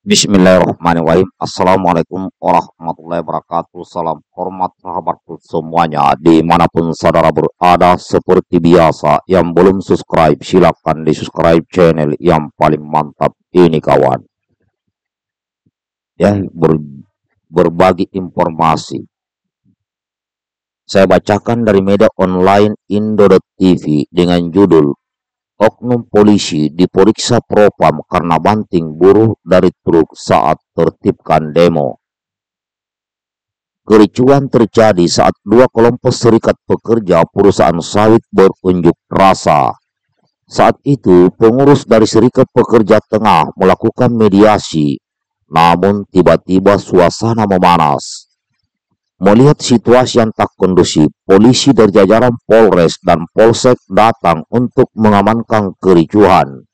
Bismillahirrahmanirrahim. Assalamualaikum warahmatullahi wabarakatuh. Salam hormat sahabatku semuanya dimanapun saudara berada. Seperti biasa, yang belum subscribe silahkan di subscribe channel yang paling mantap ini kawan. Ya, berbagi informasi. Saya bacakan dari media online Indo.tv dengan judul Oknum polisi diperiksa propam karena banting buruh dari truk saat tertibkan demo. Kericuan terjadi saat dua kelompok serikat pekerja perusahaan sawit berunjuk rasa. Saat itu, pengurus dari serikat pekerja tengah melakukan mediasi, namun tiba-tiba suasana memanas. Melihat situasi yang tak kondusif, polisi dari jajaran Polres dan Polsek datang untuk mengamankan kericuhan.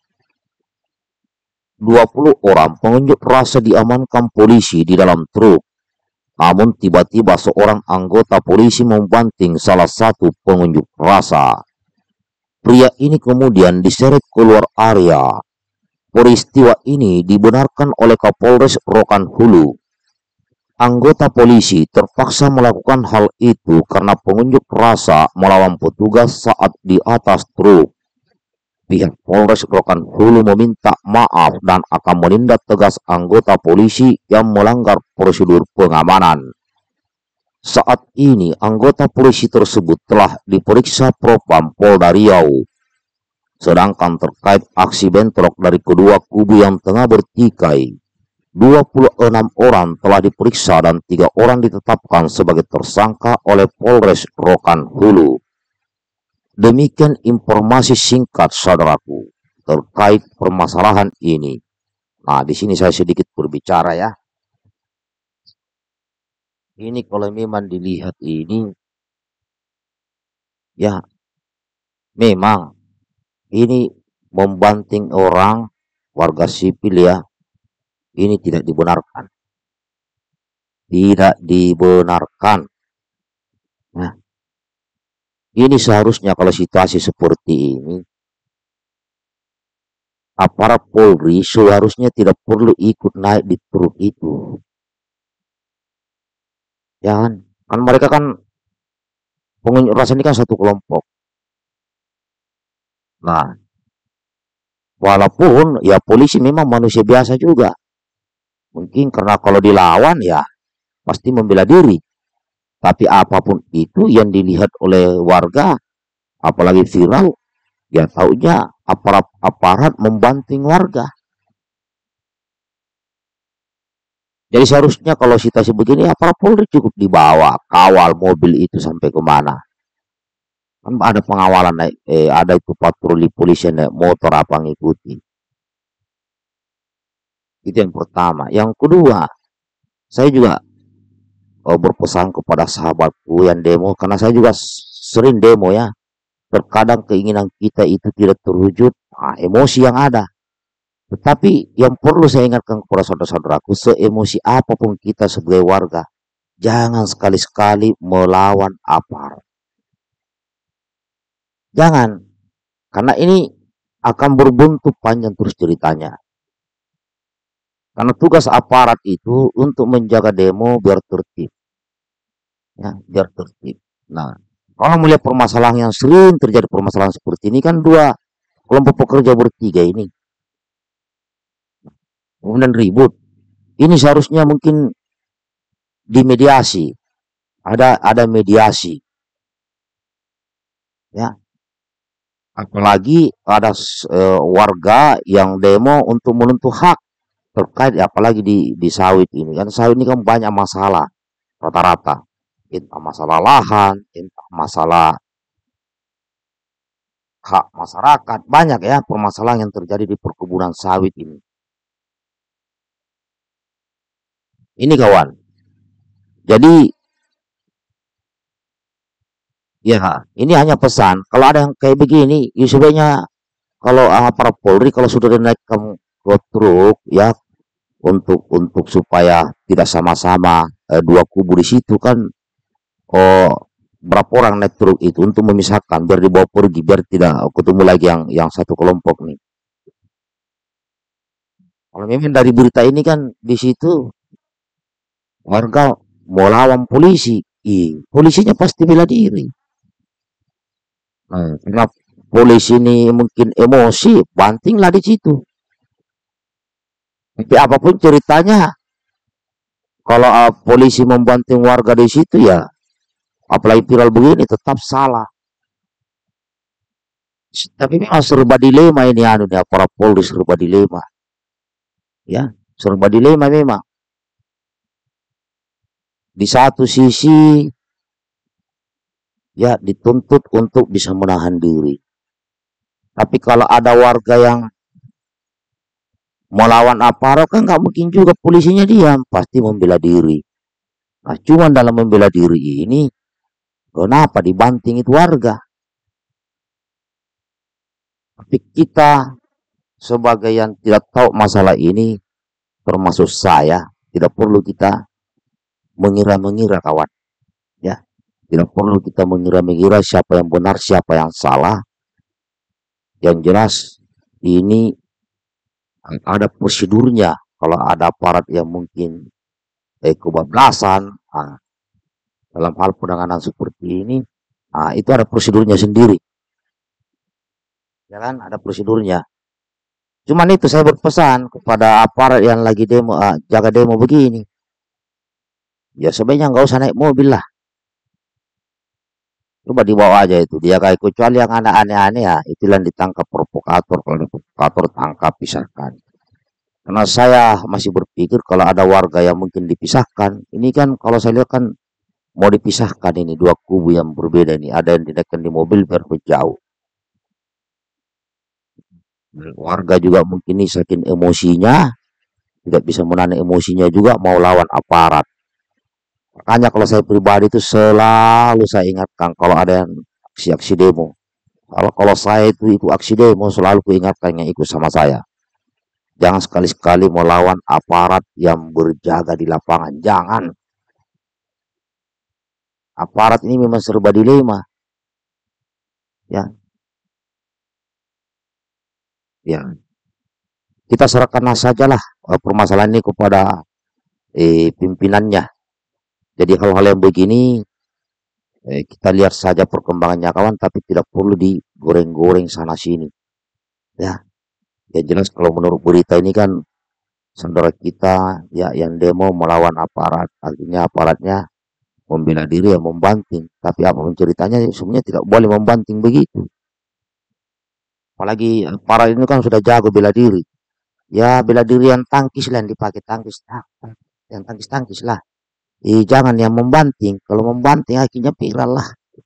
20 orang pengunjuk rasa diamankan polisi di dalam truk. Namun tiba-tiba seorang anggota polisi membanting salah satu pengunjuk rasa. Pria ini kemudian diseret keluar area. Peristiwa ini dibenarkan oleh Kapolres Rokan Hulu. Anggota polisi terpaksa melakukan hal itu karena pengunjuk rasa melawan petugas saat di atas truk. Pihak Polres Rokan Hulu meminta maaf dan akan menindak tegas anggota polisi yang melanggar prosedur pengamanan. Saat ini anggota polisi tersebut telah diperiksa Propam Polda Riau. Sedangkan terkait aksi bentrok dari kedua kubu yang tengah bertikai, 26 orang telah diperiksa dan 3 orang ditetapkan sebagai tersangka oleh Polres Rokan Hulu. Demikian informasi singkat saudaraku terkait permasalahan ini. Nah, di sini saya sedikit berbicara ya. Ini kalau memang dilihat ini, ya memang ini membanting orang warga sipil ya. Ini tidak dibenarkan. Tidak dibenarkan. Nah, ini seharusnya kalau situasi seperti ini, aparat Polri seharusnya tidak perlu ikut naik di truk itu. Ya kan mereka kan pengunjuk rasa ini kan satu kelompok. Nah, walaupun ya polisi memang manusia biasa juga. Mungkin karena kalau dilawan ya pasti membela diri. Tapi apapun itu yang dilihat oleh warga, apalagi viral, ya taunya aparat membanting warga. Jadi seharusnya kalau situasi begini, aparat Polri cukup dibawa, kawal mobil itu sampai kemana. Kan ada pengawalan, ada itu patroli polisi naik motor apa ngikuti. Itu yang pertama. Yang kedua, saya juga berpesan kepada sahabatku yang demo, karena saya juga sering demo ya. Terkadang keinginan kita itu tidak terwujud, emosi yang ada. Tetapi yang perlu saya ingatkan kepada saudara-saudaraku, seemosi apapun kita sebagai warga, jangan sekali-sekali melawan aparat. Jangan, karena ini akan berbuntut panjang terus ceritanya. Karena tugas aparat itu untuk menjaga demo biar tertib. Ya, biar tertib. Nah, kalau melihat permasalahan yang sering terjadi permasalahan seperti ini kan dua kelompok pekerja bertiga ini. Kemudian ribut. Ini seharusnya mungkin dimediasi. Ada mediasi. Ya. Apalagi ada warga yang demo untuk menuntut hak terkait apalagi di sawit ini. Kan sawit ini kan banyak masalah rata-rata. Entah masalah lahan, entah masalah hak masyarakat. Banyak ya permasalahan yang terjadi di perkebunan sawit ini. Ini kawan. Jadi ya ini hanya pesan. Kalau ada yang kayak begini, ya sebaiknya kalau para Polri kalau sudah dinaikkan ke truk ya untuk supaya tidak sama-sama dua kubu di situ kan, oh berapa orang naik truk itu untuk memisahkan biar dibawa pergi biar tidak ketemu lagi yang satu kelompok nih. Kalau memang dari berita ini kan di situ warga mau lawan polisi, polisinya pasti bela diri. Nah, karena polisi ini mungkin emosi, bantinglah di situ. Tapi apapun ceritanya, kalau polisi membanting warga di situ ya, apalagi viral begini tetap salah. Tapi memang serba dilema ini anu nih, para Polri serba dilema, ya, serba dilema memang. Di satu sisi ya dituntut untuk bisa menahan diri. Tapi kalau ada warga yang melawan aparat kan nggak mungkin juga polisinya diam, pasti membela diri. Nah, cuma dalam membela diri ini, kenapa dibanting itu warga? Tapi kita sebagai yang tidak tahu masalah ini, termasuk saya, tidak perlu kita mengira-mengira kawan. Ya, tidak perlu kita mengira-mengira siapa yang benar, siapa yang salah. Yang jelas ini ada prosedurnya. Kalau ada aparat yang mungkin kebablasan, dalam hal penanganan seperti ini, itu ada prosedurnya sendiri. Ya kan, ada prosedurnya. Cuman itu saya berpesan kepada aparat yang lagi demo, jaga demo begini. Ya sebenarnya nggak usah naik mobil lah. Coba dibawa aja itu. Dia kayak kecuali yang anak aneh-aneh ya, itu yang ditangkap provokator. Kalau ada provokator tangkap, pisahkan. Karena saya masih berpikir kalau ada warga yang mungkin dipisahkan. Ini kan kalau saya lihat kan mau dipisahkan ini dua kubu yang berbeda ini. Ada yang dinaikkan di mobil biar jauh. Warga juga mungkin ini saking emosinya, tidak bisa menahan emosinya juga mau lawan aparat. Makanya kalau saya pribadi itu selalu saya ingatkan kalau ada yang aksi-aksi demo. Kalau saya itu aksi demo selalu kuingatkan yang ikut sama saya. Jangan sekali-sekali melawan aparat yang berjaga di lapangan. Jangan. Aparat ini memang serba dilema. Ya, ya. Kita serahkan sajalah permasalahan ini kepada pimpinannya. Jadi hal-hal yang begini kita lihat saja perkembangannya kawan, tapi tidak perlu digoreng-goreng sana sini. Ya, ya jelas kalau menurut berita ini kan saudara kita ya yang demo melawan aparat, artinya aparatnya membela diri ya membanting. Tapi apapun ceritanya sebenarnya tidak boleh membanting begitu. Apalagi aparat ini kan sudah jago bela diri. Ya bela diri yang tangkis lah yang dipakai tangkis, yang tangkis-tangkis lah. Jangan yang membanting. Kalau membanting akhirnya viral lah.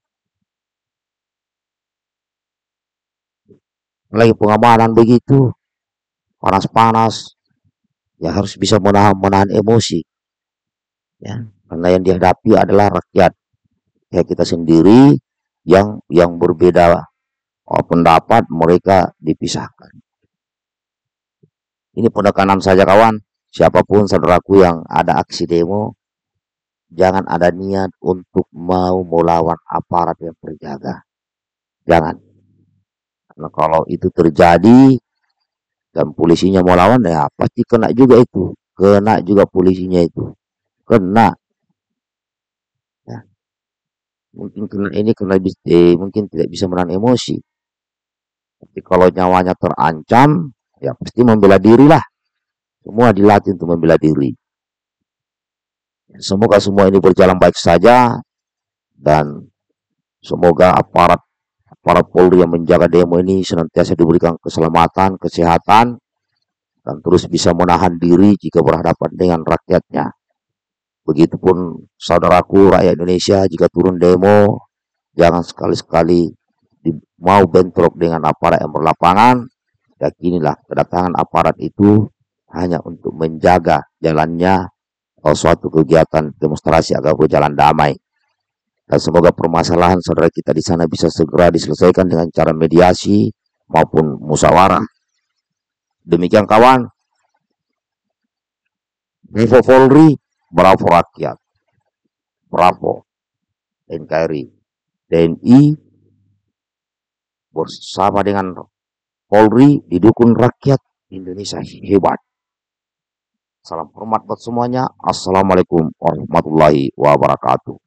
Lagi pengamanan begitu, panas-panas, ya harus bisa menahan emosi. Ya, karena yang dihadapi adalah rakyat. Ya kita sendiri yang berbeda pendapat mereka dipisahkan. Ini penekanan saja kawan. Siapapun saudaraku yang ada aksi demo, jangan ada niat untuk mau melawan aparat yang berjaga. Jangan. Karena kalau itu terjadi dan polisinya mau lawan ya pasti kena juga itu. Kena juga polisinya itu. Kena. Ya. Mungkin kena ini mungkin tidak bisa menahan emosi. Tapi kalau nyawanya terancam, ya pasti membela diri lah. Semua dilatih untuk membela diri. Semoga semua ini berjalan baik saja dan semoga aparat Polri yang menjaga demo ini senantiasa diberikan keselamatan, kesehatan, dan terus bisa menahan diri jika berhadapan dengan rakyatnya. Begitupun saudaraku rakyat Indonesia jika turun demo, jangan sekali-sekali mau bentrok dengan aparat yang berlapangan. Yakinilah kedatangan aparat itu hanya untuk menjaga jalannya suatu kegiatan demonstrasi agar berjalan damai. Dan semoga permasalahan saudara kita di sana bisa segera diselesaikan dengan cara mediasi maupun musyawarah. Demikian kawan, Bravo Polri, Bravo Rakyat, Bravo NKRI, TNI bersama dengan Polri didukung rakyat Indonesia hebat. Salam hormat buat semuanya. Assalamualaikum warahmatullahi wabarakatuh.